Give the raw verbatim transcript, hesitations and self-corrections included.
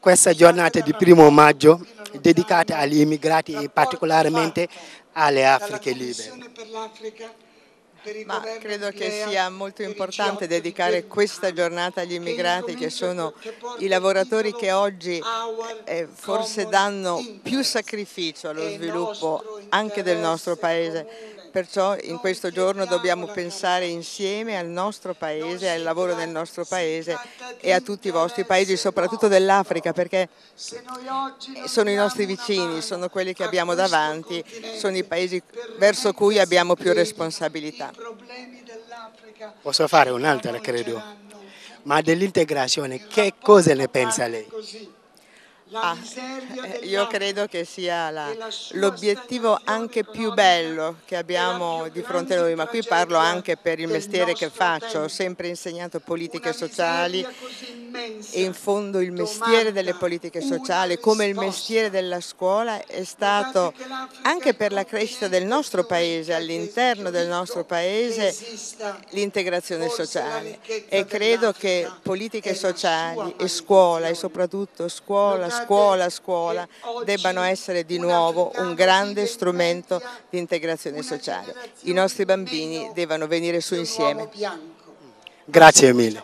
questa giornata di primo maggio dedicata agli immigrati e particolarmente alle Afriche libere. Ma credo che sia molto importante dedicare questa giornata agli immigrati, che sono i lavoratori che oggi eh, forse danno più sacrificio allo sviluppo anche del nostro Paese. Perciò in questo giorno dobbiamo pensare insieme al nostro Paese, al lavoro del nostro Paese e a tutti i vostri Paesi, soprattutto dell'Africa, perché sono i nostri vicini, sono quelli che abbiamo davanti, sono i Paesi verso cui abbiamo più responsabilità. Posso fare un'altra, credo. Ma dell'integrazione, che cosa ne pensa lei? Ah, io credo che sia l'obiettivo anche più bello che abbiamo di fronte a noi, ma qui parlo anche per il mestiere che faccio. Ho sempre insegnato politiche sociali e in fondo il mestiere delle politiche sociali, come il mestiere della scuola, è stato anche per la crescita del nostro Paese, all'interno del nostro Paese, l'integrazione sociale. E credo che politiche sociali e scuola, e soprattutto scuola, scuola, scuola, debbano essere di nuovo un grande strumento di integrazione sociale. I nostri bambini devono venire su insieme. Grazie mille.